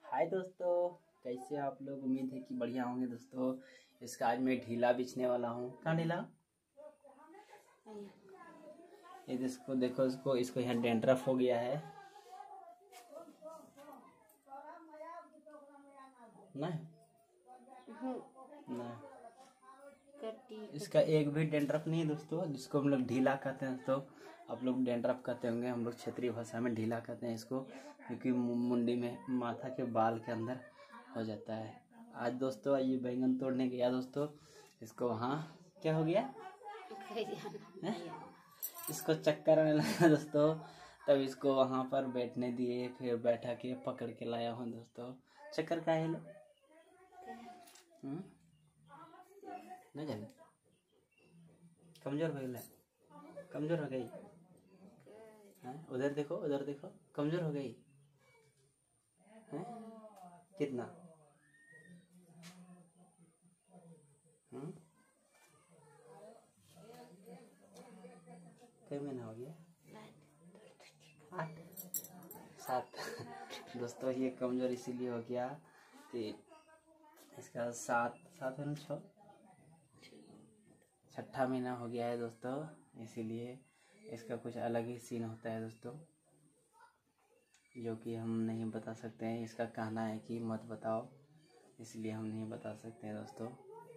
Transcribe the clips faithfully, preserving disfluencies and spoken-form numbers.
हाय दोस्तों, कैसे आप लोग। उम्मीद है कि बढ़िया होंगे दोस्तों। इसका आज मैं ढीला बिछने वाला हूँ। कहाँ ढीला? ये इसको देखो, इसको इसको यहाँ डेंड्रफ हो गया है ना ना इसका एक भी डेंड्रफ नहीं है दोस्तों, जिसको हम लोग ढीला कहते हैं। तो आप लोग डेंड्रफ कहते होंगे, हम लोग क्षेत्रीय भाषा में ढीला कहते हैं इसको, क्योंकि मुंडी में माथा के बाल के अंदर हो जाता है। आज दोस्तों ये बैंगन तोड़ने गया दोस्तों, इसको वहाँ क्या हो गया है? इसको चक्कर आने लगा दोस्तों, तब इसको वहाँ पर बैठने दिए, फिर बैठा के पकड़ के लाया हूँ दोस्तों। चक्कर का है लो नहीं जाने, कमजोर हो गई, कमजोर हो गई है। उधर देखो, उधर देखो, कमजोर हो गई है। कितना हम्म कई महीना हो गया? आठ सात दोस्तों ये कमजोर इसीलिए हो गया कि इसका सात सात महीना छः छठा महीना हो गया है दोस्तों, इसीलिए इसका कुछ अलग ही सीन होता है दोस्तों, जो कि हम नहीं बता सकते हैं। इसका कहना है कि मत बताओ, इसलिए हम नहीं बता सकते हैं दोस्तों।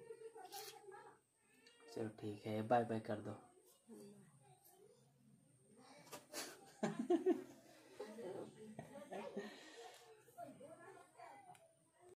चलो ठीक है, बाय बाय कर दो।